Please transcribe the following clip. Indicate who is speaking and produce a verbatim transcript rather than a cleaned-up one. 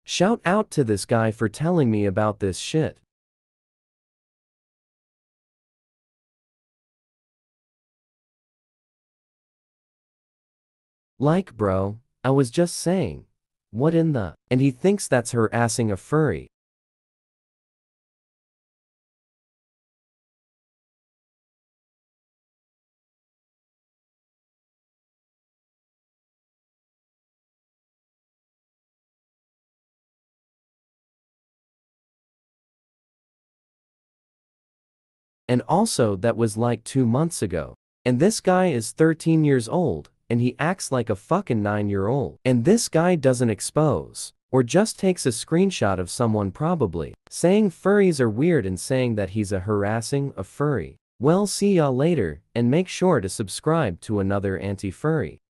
Speaker 1: Shout out to this guy for telling me about this shit. Like bro, I was just saying. What in the? And he thinks that's harassing a furry. And also that was like two months ago. And this guy is thirteen years old, and he acts like a fucking nine year old. And this guy doesn't expose, or just takes a screenshot of someone probably saying furries are weird and saying that he's a harassing a furry. Well, see y'all later, and make sure to subscribe to another anti-furry.